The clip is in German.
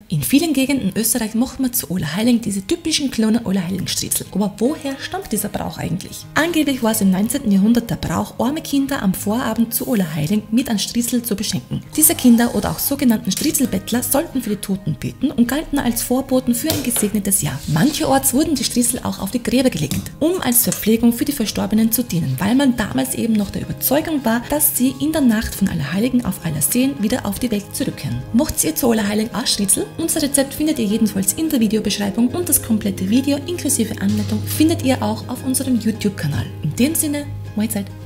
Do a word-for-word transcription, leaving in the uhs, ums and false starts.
In vielen Gegenden Österreich macht man zu Allerheiligen diese typischen kleinen Allerheiligenstriezel. Aber woher stammt dieser Brauch eigentlich? Angeblich war es im neunzehnten Jahrhundert der Brauch, arme Kinder am Vorabend zu Allerheiligen mit einem Striezel zu beschenken. Diese Kinder oder auch sogenannten Striezelbettler sollten für die Toten beten und galten als Vorboten für ein gesegnetes Jahr. Mancherorts wurden die Striezel auch auf die Gräber gelegt, um als Verpflegung für die Verstorbenen zu dienen, weil man damals eben noch der Überzeugung war, dass sie in der Nacht von Allerheiligen auf Allerseen wieder auf die Welt zurückkehren. Macht ihr zu Allerheiligen auch Striezel? Unser Rezept findet ihr jedenfalls in der Videobeschreibung und das komplette Video inklusive Anleitung findet ihr auch auf unserem YouTube-Kanal. In dem Sinne, Mahlzeit!